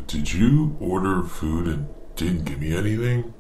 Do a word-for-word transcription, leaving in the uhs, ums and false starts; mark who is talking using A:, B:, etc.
A: Did you order food and didn't give me anything?